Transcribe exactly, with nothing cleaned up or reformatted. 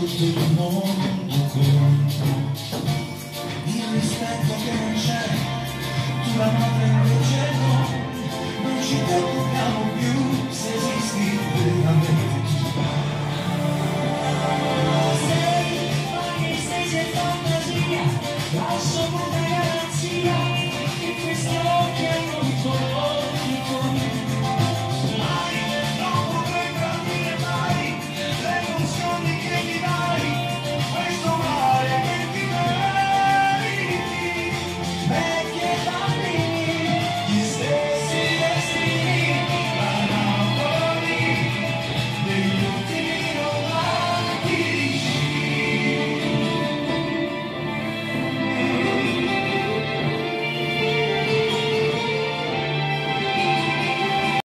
tutto il mondo conta il rispetto che non c'è, tu la